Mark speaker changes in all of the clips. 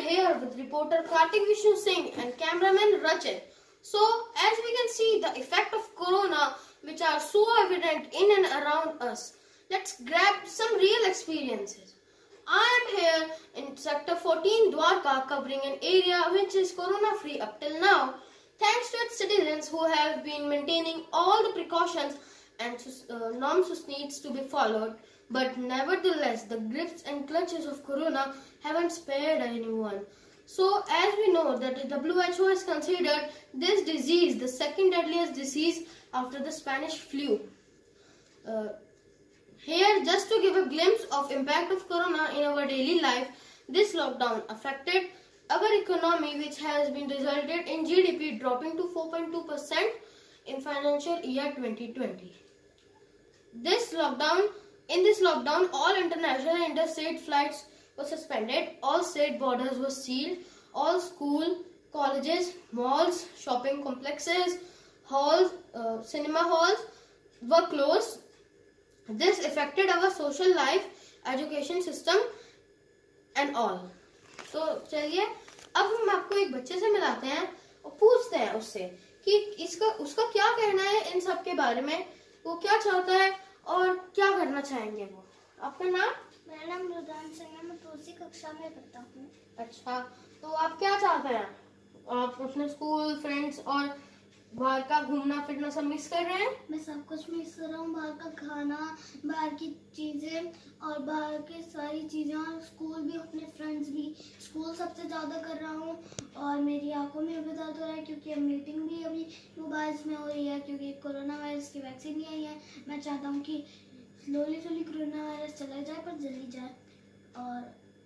Speaker 1: here with reporter Kartik Vishnu Singh and cameraman Rachit. So, as we can see the effect of corona which are so evident in and around us, let's grab some real experiences. I am here in sector 14 Dwarka, covering an area which is corona free up till now, thanks to its citizens who have been maintaining all the precautions and norms which needs to be followed. But nevertheless, the grips and clutches of corona haven't spared anyone. So, as we know that the WHO has considered this disease the second deadliest disease after the Spanish flu. Here, just to give a glimpse of impact of corona in our daily life, this lockdown affected our economy, which has been resulted in GDP dropping to 4.2% in financial year 2020. In this lockdown, all international and interstate flights were suspended, all state borders were sealed, all school, colleges, malls, shopping complexes, halls, cinema halls were closed. This affected our social life, education system and all. तो चलिए अब हम आपको एक बच्चे से मिलाते हैं और पूछते हैं उससे कि उसका क्या कहना है इन सब के बारे में, वो क्या चाहता है और क्या करना चाहेंगे वो। आपका नाम?
Speaker 2: मेरा नाम रुदान सिंह है, मैं दूसरी कक्षा में पढ़ता हूँ।
Speaker 1: अच्छा, तो आप क्या चाहते हैं? आप अपने स्कूल, फ्रेंड्स और बाहर का घूमना फिरना सब मिस कर रहे हैं?
Speaker 2: मैं सब कुछ मिस कर रहा हूँ, बाहर का खाना, बाहर की चीजें और बाहर की सारी चीजें, और स्कूल भी, अपने फ्रेंड्स भी। स्कूल सबसे ज्यादा कर रहा हूँ और मेरी आंखों में भी दर्द हो रहा है क्योंकि अब मीटिंग भी अभी मोबाइल्स में हो रही है क्योंकि कोरोना वायरस की वैक्सीन नहीं आई है। मैं चाहता हूँ कि स्लोली कोरोना वायरस चला जाए पर जल्दी जाए, और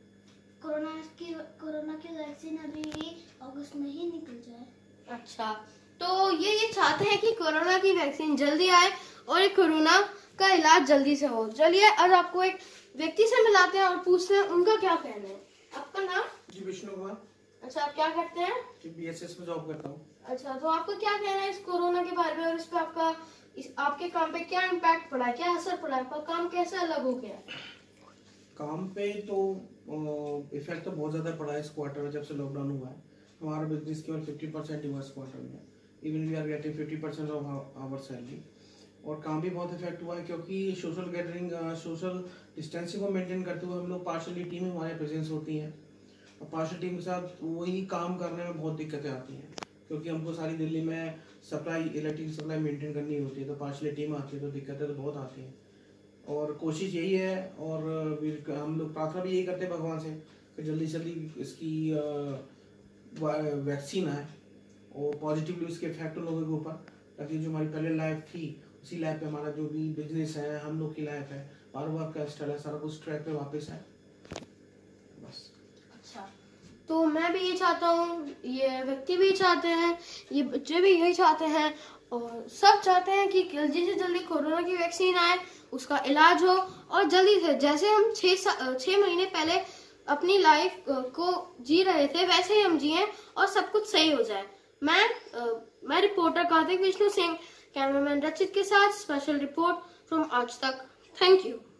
Speaker 2: कोरोना की वैक्सीन अभी अगस्त में ही निकल जाए।
Speaker 1: अच्छा, तो ये चाहते हैं कि कोरोना की वैक्सीन जल्दी आए और कोरोना का इलाज जल्दी से हो। चलिए आज आपको एक व्यक्ति से मिलाते हैं और पूछते हैं उनका क्या कहना है। आपका नाम?
Speaker 3: जी विष्णु कुमार।
Speaker 1: अच्छा, आप क्या करते हैं?
Speaker 3: जी BSS में जॉब करता हूँ।
Speaker 1: अच्छा, तो आपको क्या कहना है इस कोरोना के बारे में और इस पे आपके काम पे क्या इम्पैक्ट पड़ा है, क्या असर पड़ा है, आपका काम कैसे अलग हो गया है?
Speaker 3: काम पे तो इफेक्ट तो बहुत ज्यादा पड़ा है इस क्वार्टर में। जब से लॉकडाउन हुआ है हमारा बिजनेस केवल 50% हुआ इस क्वार्टर में। Even we are getting 50% off our salary. और काम भी बहुत इफेक्ट हुआ है क्योंकि सोशल गैदरिंग, सोशल डिस्टेंसिंग को मेंटेन करते हुए हम लोग पार्शली टीम में हमारे प्रेजेंस होती हैं, और पार्शल टीम के साथ वही काम करने में बहुत दिक्कतें आती हैं क्योंकि हमको सारी दिल्ली में इलेक्ट्रिक सप्लाई मेंटेन करनी होती है, तो पार्शली टीम आती है तो दिक्कतें तो बहुत आती हैं। और कोशिश यही है और हम लोग प्रार्थना भी यही करते हैं भगवान से कि जल्दी से जल्दी इसकी वैक्सीन आए और पॉजिटिवली उसके इफेक्ट उन लोगों के ऊपर, ताकि जो हमारी पहले लाइफ थी उसी लाइफ पे हमारा जो भी बिजनेस है, हम लोग की लाइफ है, हमारा वर्क का स्टाइल है, सारा कुछ ट्रैक पे वापस आए बस।
Speaker 1: अच्छा, तो मैं भी ये चाहता हूँ, ये व्यक्ति भी चाहते हैं, ये बच्चे भी यही चाहते हैं और सब चाहते हैं कि जल्दी से जल्दी कोरोना की वैक्सीन आए, उसका इलाज हो और जल्दी से, जैसे हम 6 महीने पहले अपनी लाइफ को जी रहे थे वैसे ही हम जिए और सब कुछ सही हो जाए। मैं रिपोर्टर कार्तिक विष्णु सिंह, कैमरामैन रचित के साथ special report from Aaj Tak. Thank you.